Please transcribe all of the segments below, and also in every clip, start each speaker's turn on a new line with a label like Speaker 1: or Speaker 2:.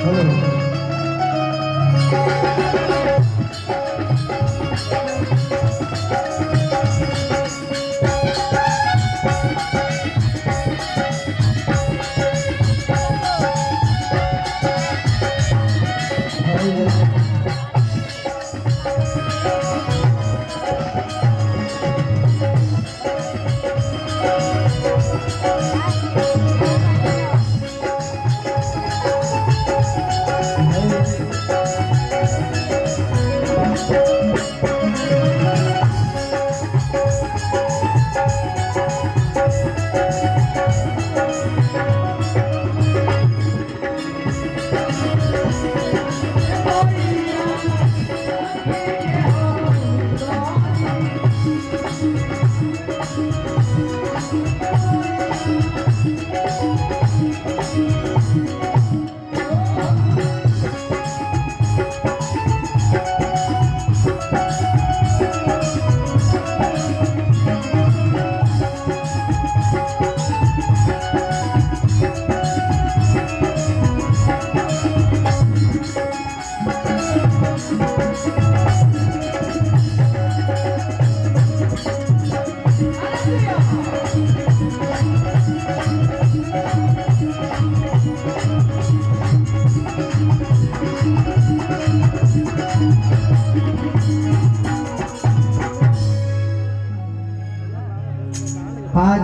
Speaker 1: आज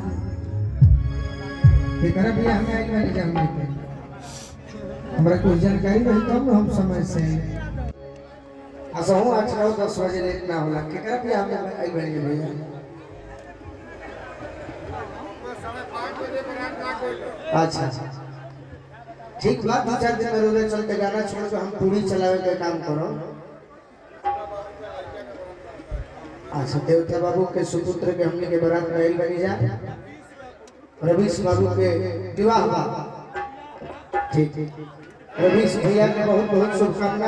Speaker 1: एकरा भी हमें आई वाली जानने के हमरा कुछ जानकारी रही तब हम समय से ऐसा हूँ आज रात 10 बजे लेट ना होला केकरा भी हमें आई वाली भैया अच्छा ठीक बात 2-4 दिन में रोज चलते गाना छोड़ के हम पूरी चलावे के काम करो। अच्छा देवता बाबू के सुपुत्र के हमने के बारात में आइल बनी जा रवीश बाबू के विवाह बा ठीक रवीश भैया के बहुत बहुत शुभकामना।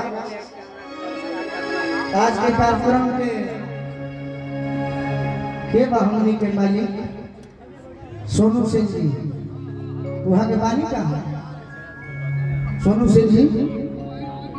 Speaker 1: आज के कार्यक्रम के हमनी के मालिक सोनू सिंह जी वहाँ के मालिक कहाँ सोनू सिंह जी